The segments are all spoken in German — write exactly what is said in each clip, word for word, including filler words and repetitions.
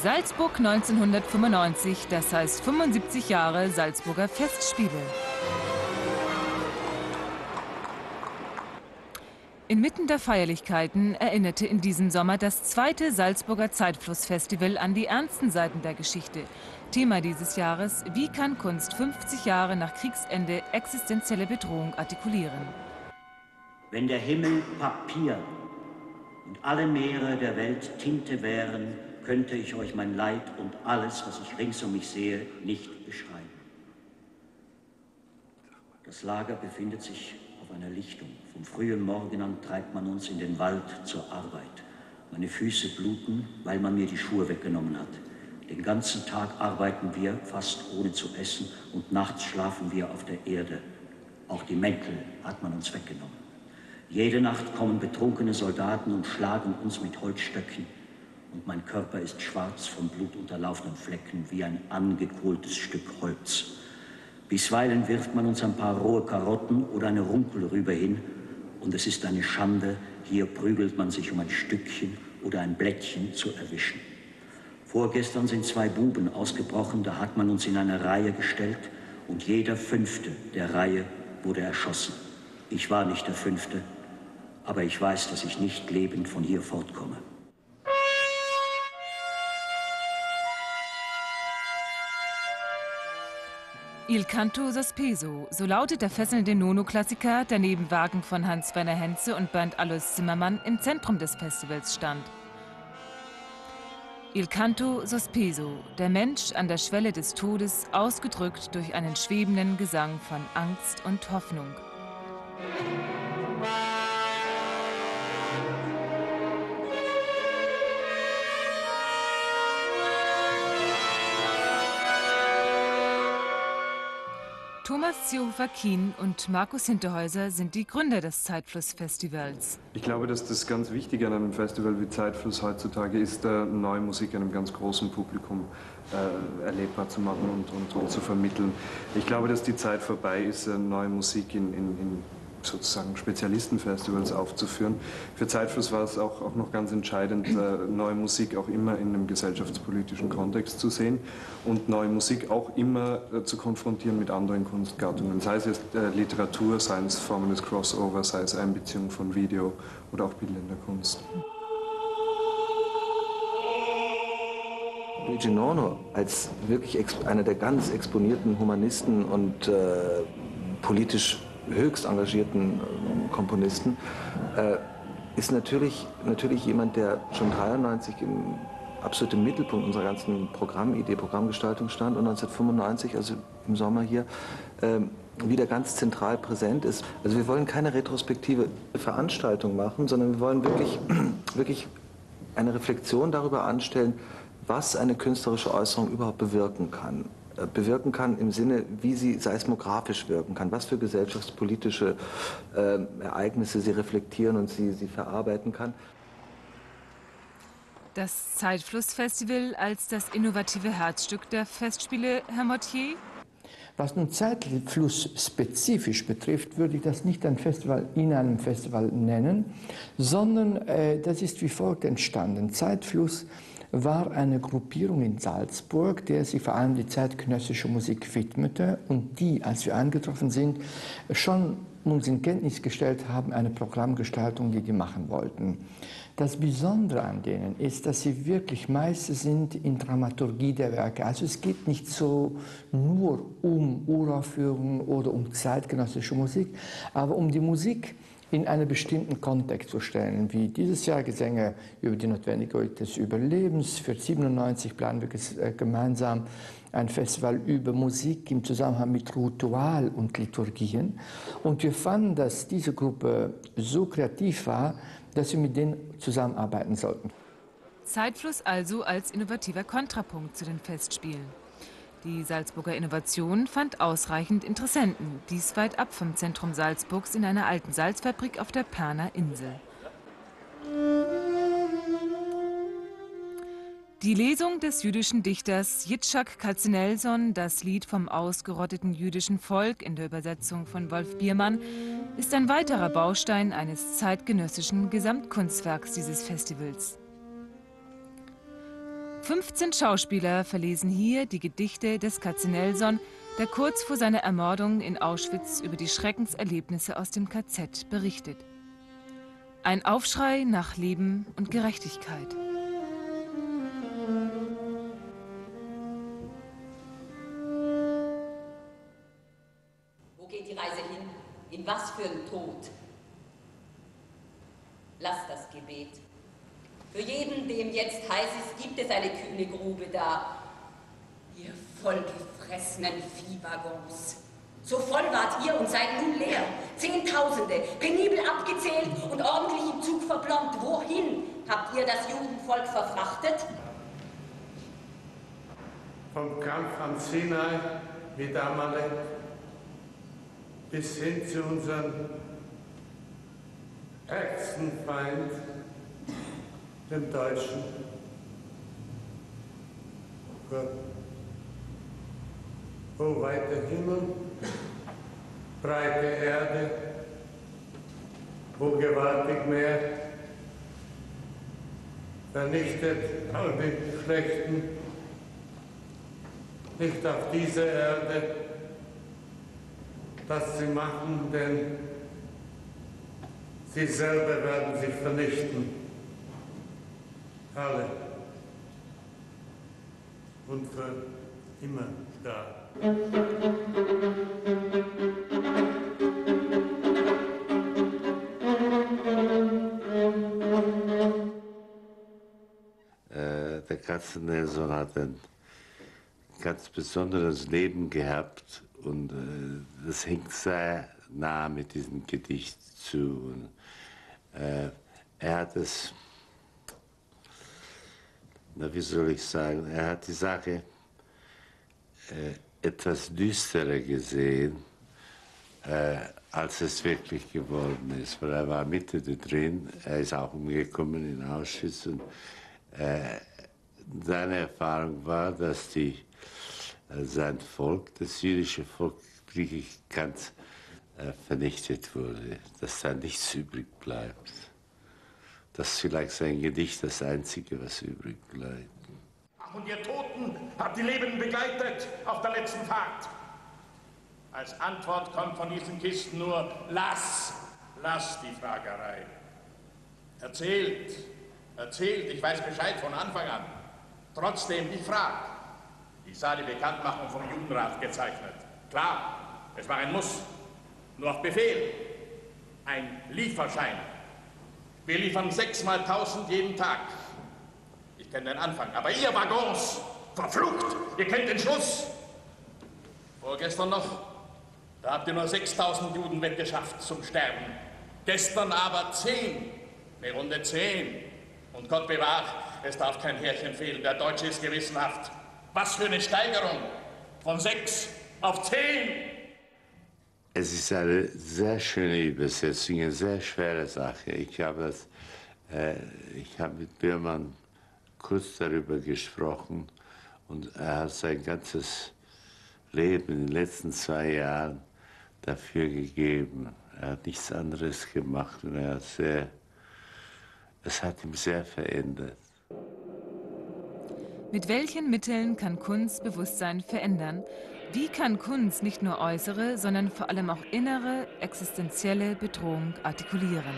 Salzburg neunzehnhundertfünfundneunzig, das heißt fünfundsiebzig Jahre Salzburger Festspiele. Inmitten der Feierlichkeiten erinnerte in diesem Sommer das zweite Salzburger Zeitflussfestival an die ernsten Seiten der Geschichte. Thema dieses Jahres: Wie kann Kunst fünfzig Jahre nach Kriegsende existenzielle Bedrohung artikulieren? Wenn der Himmel Papier und alle Meere der Welt Tinte wären, könnte ich euch mein Leid und alles, was ich rings um mich sehe, nicht beschreiben. Das Lager befindet sich auf einer Lichtung. Vom frühen Morgen an treibt man uns in den Wald zur Arbeit. Meine Füße bluten, weil man mir die Schuhe weggenommen hat. Den ganzen Tag arbeiten wir, fast ohne zu essen, und nachts schlafen wir auf der Erde. Auch die Mäntel hat man uns weggenommen. Jede Nacht kommen betrunkene Soldaten und schlagen uns mit Holzstöcken. Und mein Körper ist schwarz von blutunterlaufenen Flecken wie ein angekohltes Stück Holz. Bisweilen wirft man uns ein paar rohe Karotten oder eine Runkelrübe hin. Und es ist eine Schande, hier prügelt man sich, um ein Stückchen oder ein Blättchen zu erwischen. Vorgestern sind zwei Buben ausgebrochen, da hat man uns in eine Reihe gestellt und jeder Fünfte der Reihe wurde erschossen. Ich war nicht der Fünfte, aber ich weiß, dass ich nicht lebend von hier fortkomme. Il canto sospeso, so lautet der fesselnde Nono-Klassiker, der neben Werken von Hans-Werner Henze und Bernd Alois Zimmermann im Zentrum des Festivals stand. Il canto sospeso, der Mensch an der Schwelle des Todes, ausgedrückt durch einen schwebenden Gesang von Angst und Hoffnung. Thomas Ziehofer-Kien und Markus Hinterhäuser sind die Gründer des Zeitfluss-Festivals. Ich glaube, dass das ganz Wichtige an einem Festival wie Zeitfluss heutzutage ist, äh, neue Musik einem ganz großen Publikum äh, erlebbar zu machen und, und, und zu vermitteln. Ich glaube, dass die Zeit vorbei ist, äh, neue Musik in, in, in sozusagen Spezialistenfestivals aufzuführen. Für Zeitfluss war es auch, auch noch ganz entscheidend, äh, neue Musik auch immer in einem gesellschaftspolitischen Kontext zu sehen und neue Musik auch immer äh, zu konfrontieren mit anderen Kunstgattungen, sei es jetzt äh, Literatur, sei es Formen des Crossover, sei es Einbeziehung von Video oder auch bildender Kunst. Luigi Nono als wirklich einer der ganz exponierten Humanisten und äh, politisch höchst engagierten Komponisten, äh, ist natürlich, natürlich jemand, der schon neunzehnhundertdreiundneunzig im absolut im Mittelpunkt unserer ganzen Programmidee, Programmgestaltung stand und neunzehnhundertfünfundneunzig, also im Sommer hier, äh, wieder ganz zentral präsent ist. Also wir wollen keine retrospektive Veranstaltung machen, sondern wir wollen wirklich, wirklich eine Reflexion darüber anstellen, was eine künstlerische Äußerung überhaupt bewirken kann. bewirken kann im Sinne, wie sie seismografisch wirken kann, was für gesellschaftspolitische äh, Ereignisse sie reflektieren und sie, sie verarbeiten kann. Das Zeitfluss-Festival als das innovative Herzstück der Festspiele, Herr Mottier? Was nun Zeitfluss spezifisch betrifft, würde ich das nicht ein Festival in einem Festival nennen, sondern äh, das ist wie folgt entstanden. Zeitfluss war eine Gruppierung in Salzburg, der sich vor allem die zeitgenössische Musik widmete und die, als wir eingetroffen sind, schon uns in Kenntnis gestellt haben, eine Programmgestaltung, die die machen wollten. Das Besondere an denen ist, dass sie wirklich Meister sind in Dramaturgie der Werke. Also es geht nicht so nur um Uraufführungen oder um zeitgenössische Musik, aber um die Musik in einen bestimmten Kontext zu stellen, wie dieses Jahr Gesänge über die Notwendigkeit des Überlebens. Für siebenundneunzig planen wir gemeinsam ein Festival über Musik im Zusammenhang mit Ritual und Liturgien. Und wir fanden, dass diese Gruppe so kreativ war, dass wir mit denen zusammenarbeiten sollten. Zeitfluss also als innovativer Kontrapunkt zu den Festspielen. Die Salzburger Innovation fand ausreichend Interessenten, dies weit ab vom Zentrum Salzburgs in einer alten Salzfabrik auf der Perner Insel. Die Lesung des jüdischen Dichters Yitzhak Katzenelson, das Lied vom ausgerotteten jüdischen Volk in der Übersetzung von Wolf Biermann, ist ein weiterer Baustein eines zeitgenössischen Gesamtkunstwerks dieses Festivals. fünfzehn Schauspieler verlesen hier die Gedichte des Katzenelson, der kurz vor seiner Ermordung in Auschwitz über die Schreckenserlebnisse aus dem K Z berichtet. Ein Aufschrei nach Leben und Gerechtigkeit. Wo geht die Reise hin? In was für ein Tod? Lass das Gebet. Für jeden, dem jetzt heiß ist, gibt es eine kühne Grube da. Ihr vollgefressenen Viehwaggons. So voll wart ihr und seid nun leer. Zehntausende, penibel abgezählt und ordentlich im Zug verplombt. Wohin habt ihr das Judenvolk verfrachtet? Vom Kampf am Sinai mit Amalek bis hin zu unserem ärgsten Feind, dem Deutschen. Gott, o weiter Himmel, breite Erde, o gewaltig Meer, vernichtet all die Schlechten, nicht auf dieser Erde, das sie machen, denn sie selber werden sich vernichten. Alle. Und für immer da. Äh, der Katzenelson hat ein ganz besonderes Leben gehabt und äh, das hängt sehr nah mit diesem Gedicht zu. Und, äh, er hat es, na, wie soll ich sagen, er hat die Sache äh, etwas düsterer gesehen, äh, als es wirklich geworden ist. Weil er war Mitte drin, er ist auch umgekommen in Auschwitz und äh, seine Erfahrung war, dass die, äh, sein Volk, das jüdische Volk, wirklich ganz äh, vernichtet wurde, dass da nichts übrig bleibt. Das ist vielleicht sein Gedicht das Einzige, was übrig bleibt. Ach, und ihr Toten habt die Lebenden begleitet auf der letzten Fahrt. Als Antwort kommt von diesen Kisten nur, lass, lass die Fragerei. Erzählt, erzählt, ich weiß Bescheid von Anfang an. Trotzdem, ich frag. Ich sah die Bekanntmachung vom Judenrat gezeichnet. Klar, es war ein Muss, nur auf Befehl. Ein Lieferschein. Wir liefern sechsmal tausend jeden Tag. Ich kenne den Anfang, aber ihr Waggons, verflucht, ihr kennt den Schluss. Vorgestern noch, da habt ihr nur sechstausend Juden weggeschafft zum Sterben. Gestern aber zehn, eine Runde zehn. Und Gott bewahrt, es darf kein Härchen fehlen, der Deutsche ist gewissenhaft. Was für eine Steigerung, von sechs auf zehn. Es ist eine sehr schöne Übersetzung, eine sehr schwere Sache. Ich habe, das, äh, ich habe mit Biermann kurz darüber gesprochen und er hat sein ganzes Leben in den letzten zwei Jahren dafür gegeben. Er hat nichts anderes gemacht und er hat sehr, es hat ihn sehr verändert. Mit welchen Mitteln kann Kunst Bewusstsein verändern? Wie kann Kunst nicht nur äußere, sondern vor allem auch innere, existenzielle Bedrohung artikulieren?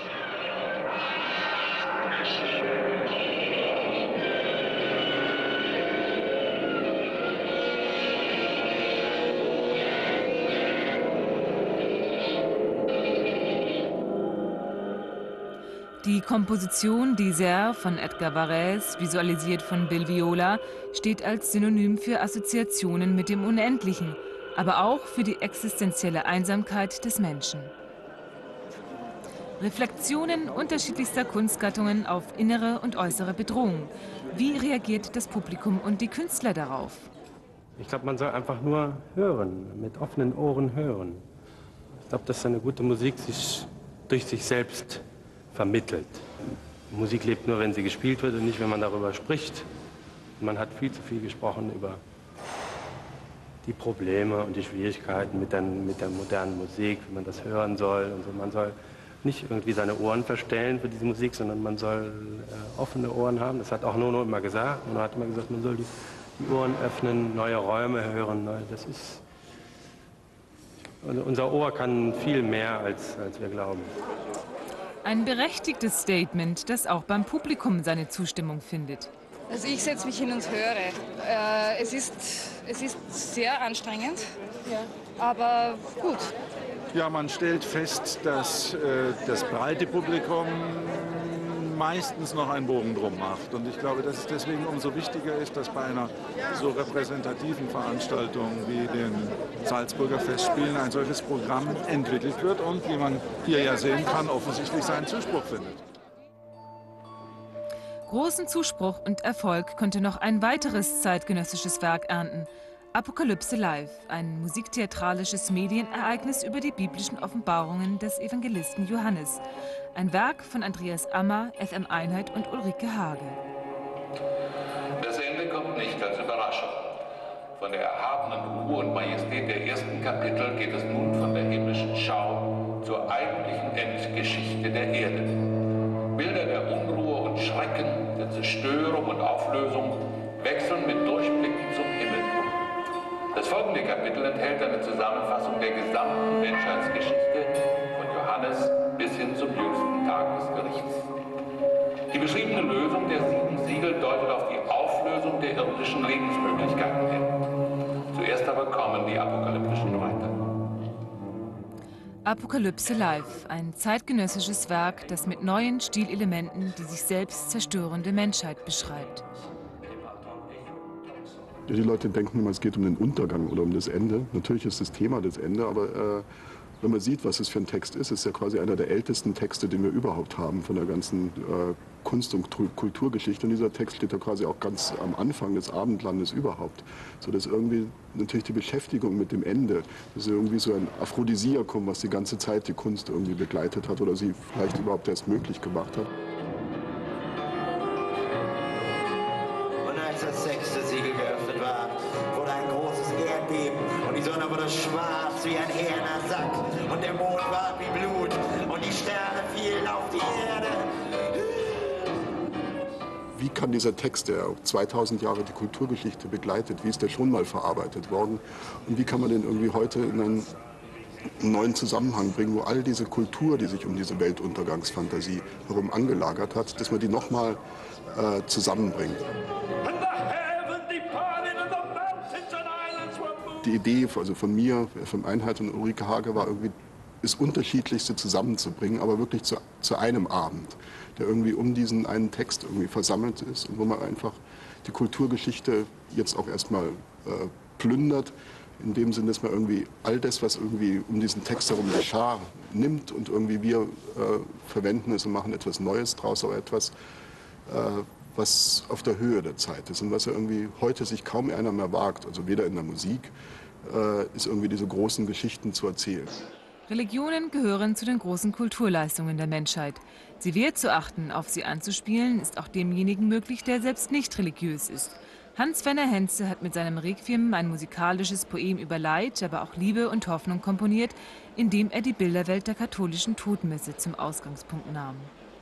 Die Komposition Désert von Edgar Varèse, visualisiert von Bill Viola, steht als Synonym für Assoziationen mit dem Unendlichen, aber auch für die existenzielle Einsamkeit des Menschen. Reflexionen unterschiedlichster Kunstgattungen auf innere und äußere Bedrohung. Wie reagiert das Publikum und die Künstler darauf? Ich glaube, man soll einfach nur hören, mit offenen Ohren hören. Ich glaube, dass eine gute Musik sich durch sich selbst vermittelt. Musik lebt nur, wenn sie gespielt wird und nicht, wenn man darüber spricht. Man hat viel zu viel gesprochen über die Probleme und die Schwierigkeiten mit der, mit der modernen Musik, wie man das hören soll und so. Man soll nicht irgendwie seine Ohren verstellen für diese Musik, sondern man soll äh, offene Ohren haben. Das hat auch Nono immer gesagt. Nono hat immer gesagt, man soll die, die Ohren öffnen, neue Räume hören. Das ist, unser Ohr kann viel mehr, als, als wir glauben. Ein berechtigtes Statement, das auch beim Publikum seine Zustimmung findet. Also ich setze mich hin und höre. Äh, es, ist, es ist sehr anstrengend, ja. Aber gut. Ja, man stellt fest, dass äh, das breite Publikum meistens noch einen Bogen drum macht. Und ich glaube, dass es deswegen umso wichtiger ist, dass bei einer so repräsentativen Veranstaltung wie den Salzburger Festspielen ein solches Programm entwickelt wird und, wie man hier ja sehen kann, offensichtlich seinen Zuspruch findet. Großen Zuspruch und Erfolg konnte noch ein weiteres zeitgenössisches Werk ernten. Apokalypse Live, ein musiktheatralisches Medienereignis über die biblischen Offenbarungen des Evangelisten Johannes. Ein Werk von Andreas Ammer, F M Einheit und Ulrike Hage. Das Ende kommt nicht als Überraschung. Von der erhabenen Ruhe und Majestät der ersten Kapitel geht es nun von der himmlischen Schau zur eigentlichen Endgeschichte der Erde. Bilder der Unruhe und Schrecken, der Zerstörung und Auflösung wechseln mit Durchblicken zum Himmel. Das folgende Kapitel enthält eine Zusammenfassung der gesamten Menschheitsgeschichte von Johannes bis hin zum jüngsten Tag des Gerichts. Die beschriebene Lösung der sieben Siegel deutet auf die Auflösung der irdischen Lebensmöglichkeiten hin. Zuerst aber kommen die apokalyptischen Reiter. Apokalypse Live, ein zeitgenössisches Werk, das mit neuen Stilelementen die sich selbst zerstörende Menschheit beschreibt. Ja, die Leute denken immer, es geht um den Untergang oder um das Ende. Natürlich ist das Thema das Ende, aber äh, wenn man sieht, was es für ein Text ist, ist ja quasi einer der ältesten Texte, den wir überhaupt haben von der ganzen äh, Kunst- und Kulturgeschichte. Und dieser Text steht ja quasi auch ganz am Anfang des Abendlandes überhaupt. So dass irgendwie natürlich die Beschäftigung mit dem Ende, das ist irgendwie so ein Aphrodisiakum, was die ganze Zeit die Kunst irgendwie begleitet hat oder sie vielleicht überhaupt erst möglich gemacht hat. Und als das sechste Siegel geöffnet war, wurde ein großes Erdbeben und die Sonne wurde schwarz wie ein hähner Sack und der Mond war wie Blut und die Sterne fielen auf die Erde. Wie kann dieser Text, der zweitausend Jahre die Kulturgeschichte begleitet, wie ist der schon mal verarbeitet worden und wie kann man den irgendwie heute in einen neuen Zusammenhang bringen, wo all diese Kultur, die sich um diese Weltuntergangsfantasie herum angelagert hat, dass man die nochmal äh, zusammenbringt. Die Idee also von mir, von Einheit und Ulrike Hage war irgendwie, das Unterschiedlichste zusammenzubringen, aber wirklich zu, zu einem Abend, der irgendwie um diesen einen Text irgendwie versammelt ist und wo man einfach die Kulturgeschichte jetzt auch erstmal äh, plündert, in dem Sinne, dass man irgendwie all das, was irgendwie um diesen Text herum geschah, nimmt und irgendwie wir äh, verwenden es und machen etwas Neues draus, aber etwas, äh, was auf der Höhe der Zeit ist und was ja irgendwie heute sich kaum einer mehr wagt, also weder in der Musik, äh, ist irgendwie diese großen Geschichten zu erzählen. Religionen gehören zu den großen Kulturleistungen der Menschheit. Sie wert zu achten, auf sie anzuspielen, ist auch demjenigen möglich, der selbst nicht religiös ist. Hans-Werner Henze hat mit seinem Requiem ein musikalisches Poem über Leid, aber auch Liebe und Hoffnung komponiert, in dem er die Bilderwelt der katholischen Todmesse zum Ausgangspunkt nahm.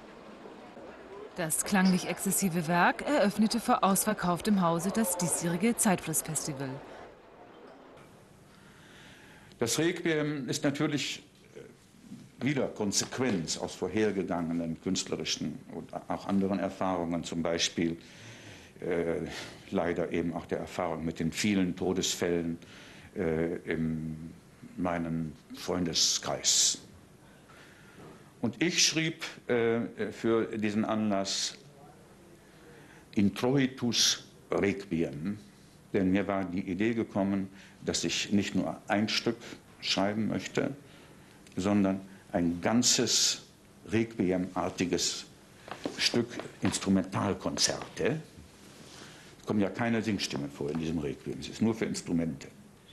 Das klanglich exzessive Werk eröffnete vor ausverkauftem Hause das diesjährige Zeitflussfestival. Das Requiem ist natürlich wieder Konsequenz aus vorhergegangenen künstlerischen und auch anderen Erfahrungen, zum Beispiel äh, leider eben auch der Erfahrung mit den vielen Todesfällen äh, in meinem Freundeskreis. Und ich schrieb äh, für diesen Anlass Introitus Requiem, denn mir war die Idee gekommen, dass ich nicht nur ein Stück schreiben möchte, sondern ein ganzes Requiem-artiges Stück Instrumentalkonzerte. Es kommen ja keine Singstimmen vor in diesem Requiem, es ist nur für Instrumente.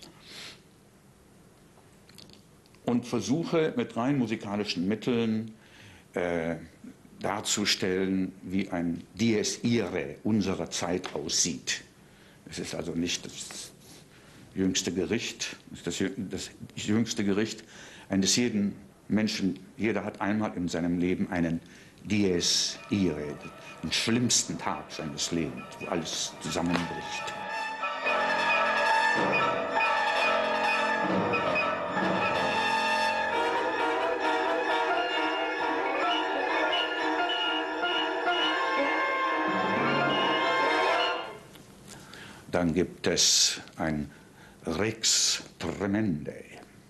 Und versuche mit rein musikalischen Mitteln äh, darzustellen, wie ein Dies Irae unserer Zeit aussieht. Es ist also nicht das jüngste Gericht, das, das jüngste Gericht eines jeden Menschen, jeder hat einmal in seinem Leben einen Dies Irae, den schlimmsten Tag seines Lebens, wo alles zusammenbricht. Dann gibt es ein Rex Tremendae.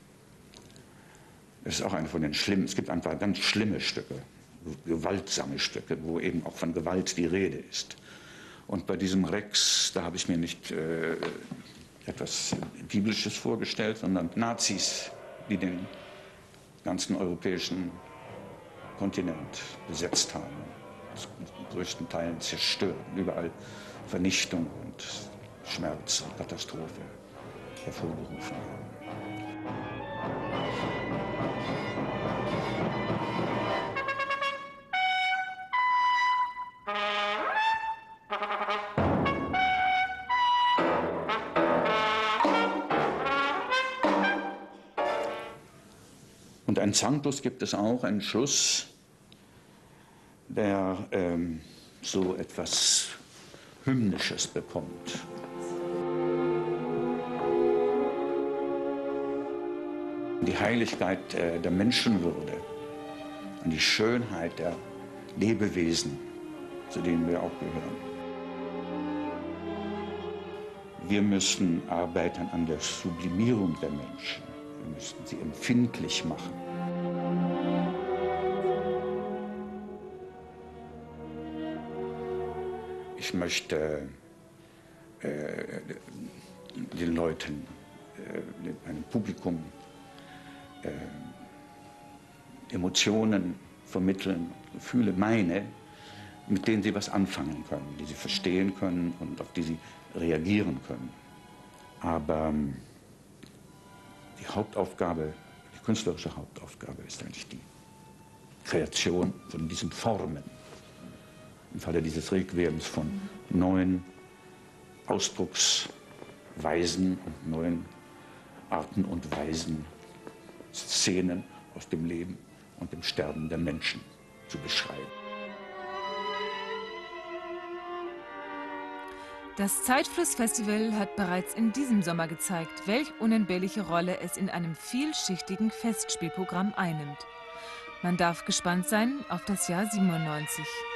Das ist auch eine von den schlimmen. Es gibt einfach ganz schlimme Stücke, gewaltsame Stücke, wo eben auch von Gewalt die Rede ist. Und bei diesem Rex, da habe ich mir nicht äh, etwas Biblisches vorgestellt, sondern Nazis, die den ganzen europäischen Kontinent besetzt haben, zum größten Teil zerstört, überall Vernichtung und Schmerz und Katastrophe hervorgerufen haben. Und ein Sanctus gibt es auch, einen Schluss, der ähm, so etwas Hymnisches bekommt. Die Heiligkeit äh, der Menschenwürde, an die Schönheit der Lebewesen, zu denen wir auch gehören. Wir müssen arbeiten an der Sublimierung der Menschen. Wir müssen sie empfindlich machen. Ich möchte äh, den Leuten, äh, einem Publikum, äh, Emotionen vermitteln, Gefühle, meine, mit denen sie was anfangen können, die sie verstehen können und auf die sie reagieren können. Aber die Hauptaufgabe, die künstlerische Hauptaufgabe ist eigentlich die Kreation von diesen Formen. Im Falle dieses Requiems von neuen Ausdrucksweisen und neuen Arten und Weisen, Szenen aus dem Leben und dem Sterben der Menschen zu beschreiben. Das Zeitfluss-Festival hat bereits in diesem Sommer gezeigt, welch unentbehrliche Rolle es in einem vielschichtigen Festspielprogramm einnimmt. Man darf gespannt sein auf das Jahr siebenundneunzig.